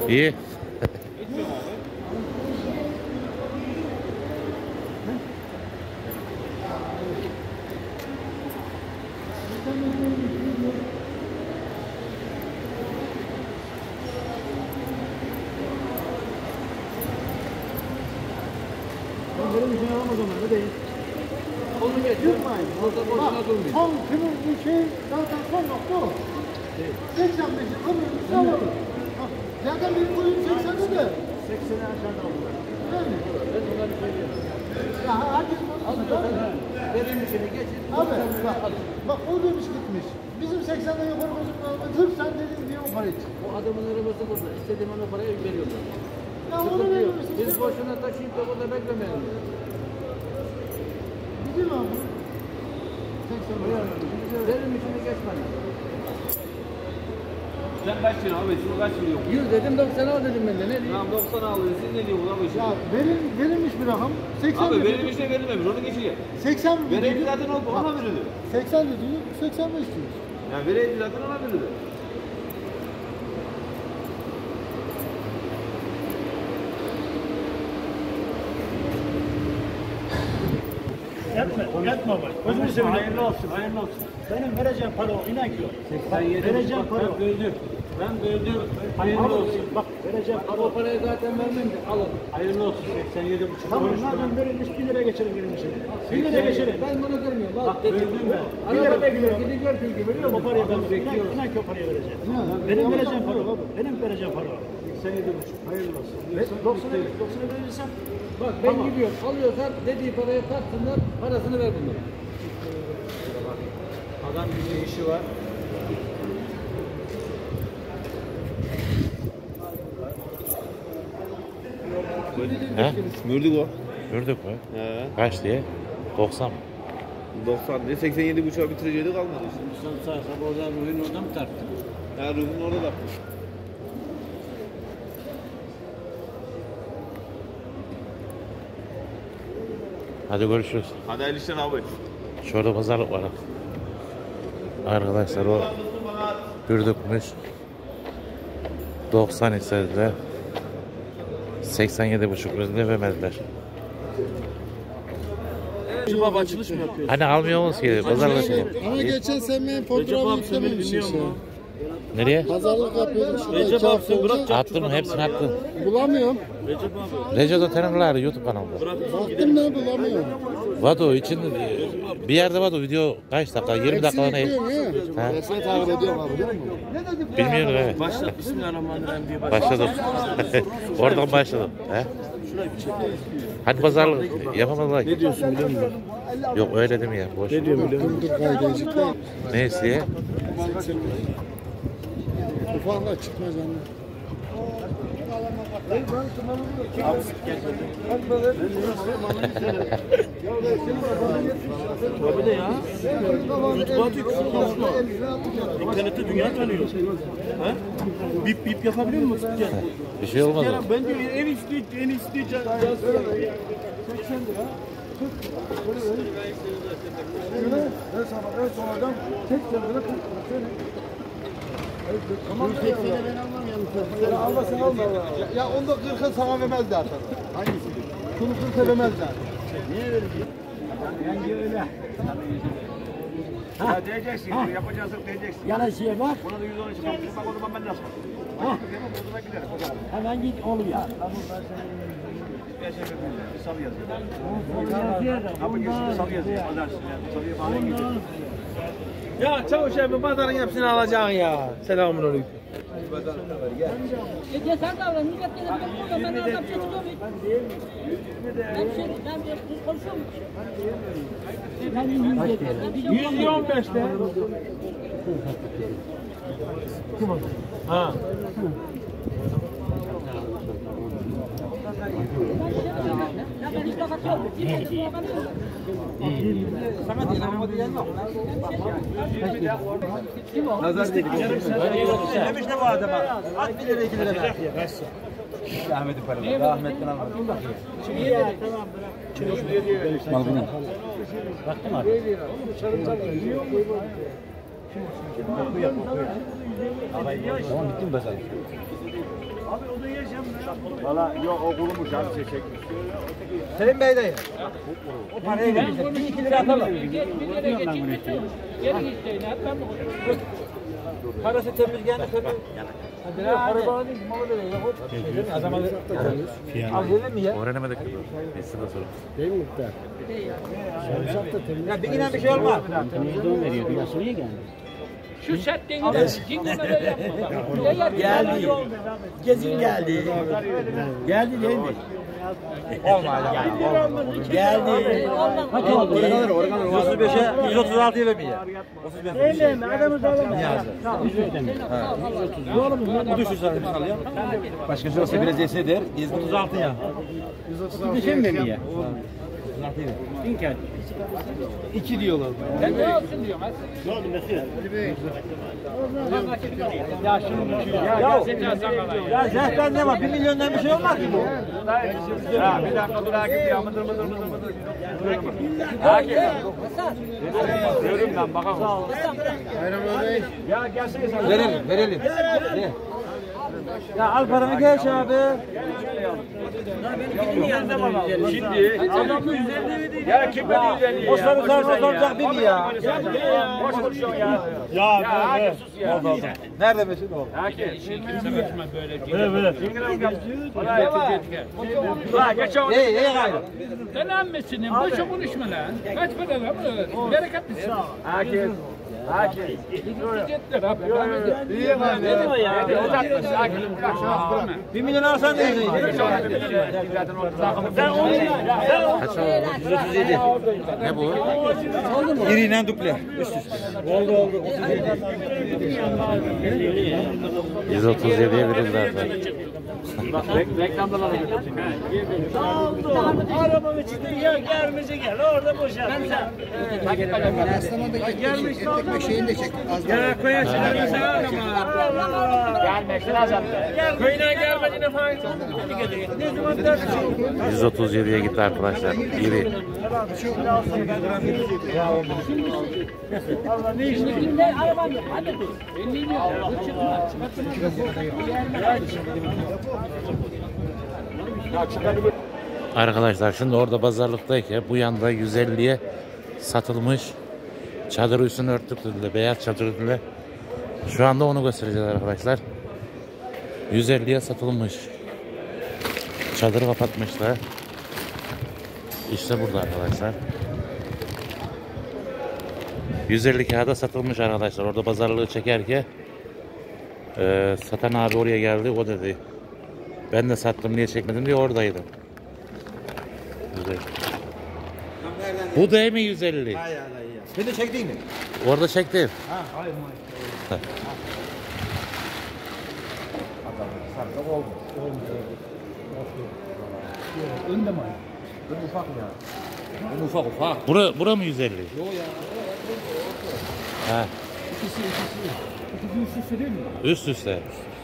İyi. Benim için alamaz o zaman, ne diyeyim? Onu geçiyor. Son kimin bir şey zaten son nokta o. 85'i ömrümüzü alalım. Zaten bir koyun 80'i de. 80'i aşağıda aldılar. Yani. Ben onları söylüyorum. Ya herkes bunu söylüyor. Verilmişini geçin. Abi bak o demiş gitmiş. Bizim 80'den yukarı bozuklarına tır sen dedin diye o para için. O adamın arabası burada. İstediğim ona parayı veriyorlar. Ya onu veriyorsun. Biz boşuna taşıyıp da burada beklemeyelim. Bizim abi. 80'den. Verilmişini geçmedi. Sen kaç lira abi? Şunu kaç lira yok? 100 dedim 90 al dedim ben de. Ne diyeyim? Tamam 90 alıyorsun. Siz ne diyorsunuz abi? Ya verilmiş bir rakam. 80 Abi dedi. verilmiş de verilmemiş. Onu geçiyor. 80 Verilmiş dedi. zaten ona verilir. 80 dedi. 85 diyor. Ya verilmiş zaten ona verilir. Yatma bak. Gözünü seveyim. Hayırlı olsun, hayırlı olsun. Benim vereceğim para o, inan ki o. 87 vereceğim para o. Ben böldüm. Hayırlı olsun. Bak vereceğim para O o. parayı zaten vermem de alın. Hayırlı olsun. 87,5. Tamam, madem verilmiş 1 lira geçerim verilmişe. 1 lira geçerim. Ben bunu görmüyorum. Bak Böldüm ben. 1 lira bekliyorum. Gidin gör çünkü biliyor musun? O parayı ben bekliyorum. İnan ki o parayı vereceğim. Benim vereceğim para o. Benim vereceğim para o. 87,5. Hayırlı olsun. 90'a verirsen. Bak ben gidiyorum. Alıyorsan dediği parayı tatsınlar. Parasını ver bunlara. Adam bir işi var. He? Mürdük o. Gördük mü? He. Kaç diye? 90 mı? 90 diye 87,5'a bitireceğiydi kalmadı işte. Sen sayfa oradan ruhun oradan mı tarttın? Ya Ruhun orada da. Hadi görüşürüz. Hadi hayırlı işler abi. Şurada pazarlık var. Arkadaşlar o Gürdükmüş. 90 istediler. 87,5 özünde vermediler. Recep abi açılış mı yapıyor? Hani almıyor musunuz ki? Pazarlık şey. Ama geçen sen benim fotoğrafı yüklememişsin işte. Nereye? Pazarlık yapıyordum. Recep abi sen bırak. Attın mı? Hepsini attın. Bulamıyorum. Recep abi. Recep'de tanımlar YouTube kanalında. Baktım ne bulamıyorum. Vado için bir yerde Vado video kaç dakika? 20 dakika ne? Bekliyorum ya. Ha? Ben seni takip ediyorum abi biliyor musun? Bilmiyorum evet. Başla. Bismillahirrahmanirrahim diye Başladım. Oradan başladım. He? Hadi pazarlık yapamazlar. Ne diyorsun biliyor musun? Yok öyle değil mi ya? Boş. Ne diyorum biliyor musun? Dur kaydedecekler. Ne istiyor? Ufakla çıkmaz anne. Tabii de ya. YouTube'a atıyor küfür konuşma. İnternette dünya tanıyor. Ha? Bip bip yapabiliyor musun? Bir şey olmaz o. Ben diyor en iyisi 80 lira. 40 lira. Ben sana en son adam 80 lira 40 lira. Tamam ben almam yalnız. Allah sen alma. Ya onda 40'ı sana vermez zaten. Hangisi? Şunu 40'a vermez zaten. Niye verecek? Yani öyle. Ya diyeceksin, yapacaksın diyeceksin. Yana şeye bak. Buna da 110 çıkar. Bak o zaman ben nasıl? Ha. Bozuna giderim. Hemen git ol ya. Bir salı yazıyor. Kapı girsin bir salı yazıyor. Pazartesi yani. Salıya bağlı gidiyor. Ya çavuş abi pazarın hepsini alacaksın ya. Selamünaleyküm. Gel sen davran, millet gelip bakıyor, ben oradan çıkıyorum. Ben konuşuyorum. Ben 115'te. Ha. ben hiç bakat yok. Nazar değil. Demiş ne bu adama? At 1 lira 2 lira. Ahmet'in paraları. Ahmet'ten almadım. Mal bunu. Baktın mı abi? Oku yap, oku yap. Tamam bitti mi pazar? Valla yok o kurumuş abi şey çekmiş. Selim Bey de. O parayı verirse 1-2 lira atalım. Parası temiz geldi tabii. Para bağlı değil, malı böyle yok. Adama al verir mi ya? Öğrenemedik gibi. Biz de sorun. Değil mi miktar? Ya bir günden bir şey olmaz. Şu settiğini de cingirmeden yapma. Geldi. Gezin geldi. Geldi değil mi? Geldi. Kaç oldu? 135'e 136'ya vermeyeceğim. Değil mi? Adamı da alamaz. Bu düşür sana bir al ya. Başkası olsa biraz yese der. 136 ya. 136 mi ya? 2 diyorlar. Ben ne olsun diyorum. Ya zehten ne var? 1 milyondan bir şey olmaz ki bu. Ya bir dakika dur Akif ya mıdır. Görüm lan bakalım. Ya gelsene sen. Verelim. Ya al paranı geç abi. Şimdi adam 150 mi? Ya kim beni 150 ya? O sarı sarı soracak bir ya. Boş konuşuyorsun ya. Ya Akif sus ya. Nerede Mesut oğlum? Akif. Ulan geç o. İyi gayrı. Sen ammesinin boşa konuşma lan. Kaç para lan bu? Bereketlisin. Akif. Ciddiler abi. İyi abi. Ne diyor ya? Uzatma. Akif. 1 milyon alsan ne diyeceksin? Sen onu Kaç oldu? 137. Ne bu? İriyle duple. Üst üste. Oldu. 137'ye verildi artık. reklamda Arabamın içinde ya gelmece gel. Orada boşalt. Gelmiş etlik şeyini de çek. Ya koyarsın. gelmeksin azam. Köyüne gelmediğine falan. Ne zaman dersin? 137'ye gitti arkadaşlar. İri. Şimdi ne arabam yok. Hadi dur. 50 lira. Arkadaşlar şimdi orada pazarlıktayken bu yanda 150'ye satılmış. Çadır üstünü örttük dediler. Beyaz çadır dediler. Şu anda onu göstereceğiz arkadaşlar. 150'ye satılmış. Çadırı kapatmışlar. İşte burada arkadaşlar. 150 kağıda satılmış arkadaşlar. Orada pazarlığı çekerken satan abi oraya geldi. O dedi ben de sattım niye çekmedim diye oradaydı. Güzel. Bu değil mi 150? Sen de çektin mi? Orada çektim. Hayır. Önde mi? Ben ufak ya. Ufak. Bura mı 150? Yok ya. Ha. İkisi üst üste değil mi? Üst üste.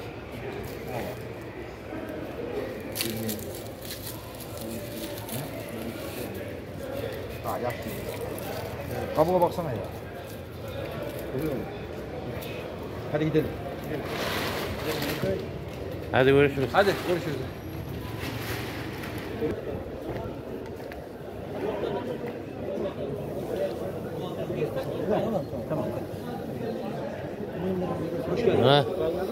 Ha yaptım. Kabuğa baksana ya. Hadi gidelim. Hadi görüşürüz. Hadi görüşürüz. Ha.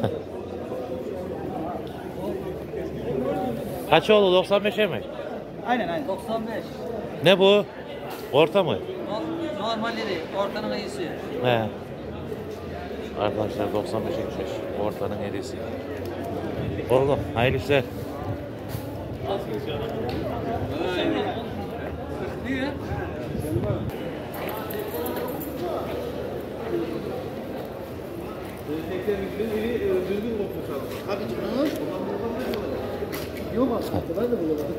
Kaç oldu? 95'e mi? Aynen. 95. Ne bu? Orta mı? Normalleri, ortanın iyisi. He. Arkadaşlar 95'e gitmiş. Ortanın hediyesi. Oğlum hayırlı işler. Yok aslında. Ben de bulamadım.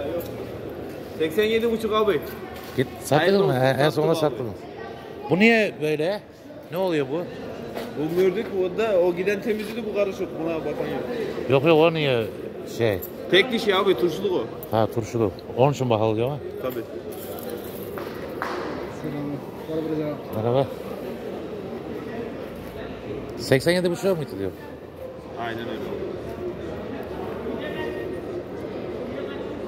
87,5 abi. Git sattınız mı? En sonunda sattınız. Bu niye böyle? Ne oluyor bu? Bu gördük orada o giden temizledi bu karışık buna bakan yok. Yok o niye şey? Tek dişi abi turşuluk o. Ha turşulu. Onun için bakılıyor ama. Tabii. Merhaba. 87,5 muydu diyor? Aynen öyle.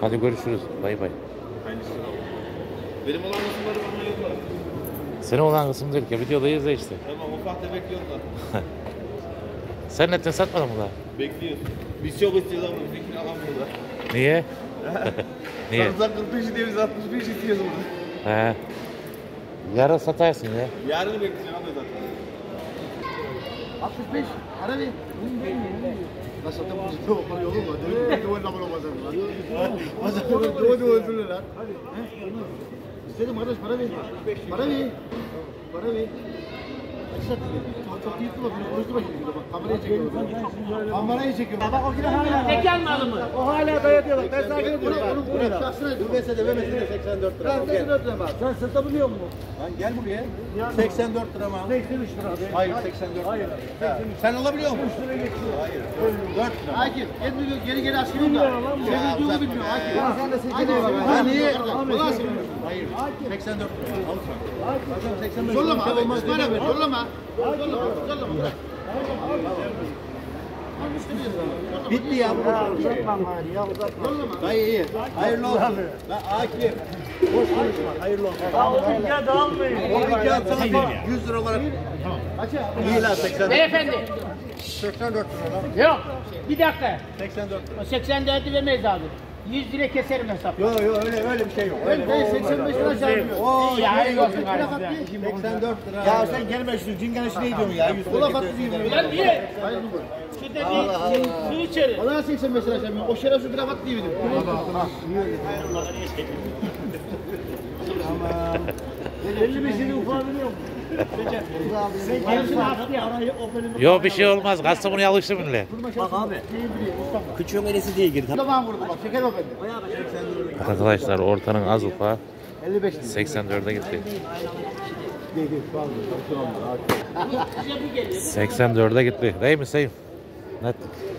Hadi görüşürüz. Bay bay. Benim olan kısımları bana yollar. Senin olan kısım değil ki. Videodayız da işte. Tamam ufak tefek yollar. Sen netten satmadın mı daha? Bekliyoruz. Biz çok istiyoruz ama fikrini alamıyorlar. Niye? Niye? Sarımsak 45 diye biz 65 istiyoruz burada. He. Yarın satarsın ya. Yarını bekleyeceğim abi zaten. 65. Ara bir. Nasıl da bu çok para olur mu? Duvar namur olmaz lan. Pazarda duvar öldürürler lan. İstedim kardeş para ver. Para ver. Para ver. Çok iyi tutma. Konuşturma şimdi. Bak kamerayı çekiyorum. Kamerayı çekiyorum. Bak o yine hala. Tek malı mı? O hala dayatıyorlar. Ben sana diyorum. Onu şahsına dur. Mesela vermesine 84 lira. 84 lira var. Sen satabiliyor musun? Lan gel buraya. 84 lira mı? 83 lira. Hayır 84 lira. Sen alabiliyor musun? 3 lira geçiyor. Hayır. 4 lira. Akif, geri aşkım da. Seninduğunu bilmiyor Akif. Sen de 80 lira. Ha niye? Ulan senin. Hayır. 84 lira. Al sen. Zorlama abi. Bana ver. Zorlama. Zorlama. Bitti ya bu. Uzatma bari ya uzatma. Dayı iyi. Hayırlı olsun. Lan Akif. Boş konuşma. Hayırlı olsun. Ya dağılmayın. O bir kağıt sana 100 lira olarak. İyi lan 84. Beyefendi. 84 lira lan. Yok. Bir dakika. 84 lira. O 84'ü vermeyiz abi. 100 lira keserim hesap. Yok öyle bir şey yok. Ben 85 lira çarpıyorum. Oo Ya hayır yok. 84 lira. Ya sen gelme şu cingan işine gidiyorsun ya. 100 lira getiriyorsun. Lan niye? Hayır bu. Şurada bir su içerim. Bana 85 lira çarpıyorum. O şerefsiz bir lafat diyebilirim. Tamam. 55'ini ufağı biliyor musun? Hepsini attı ya. Yok bir şey olmaz. Kastamonu'ya alıştı millet. Bak abi. Küçüğün elesi diye girdi. Tamam vurdu bak. Şeker bak bende. Arkadaşlar ortanın az ufağı 55 84'e gitti. değil. 84'e gitti. Değil mi Sayın? Net.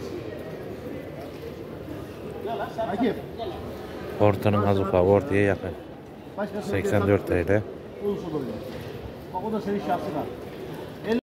Akif. Ortanın az ufağı ortaya yakın. Başkası 84 TL. Olsun oluyor. Bak o da senin şahsına.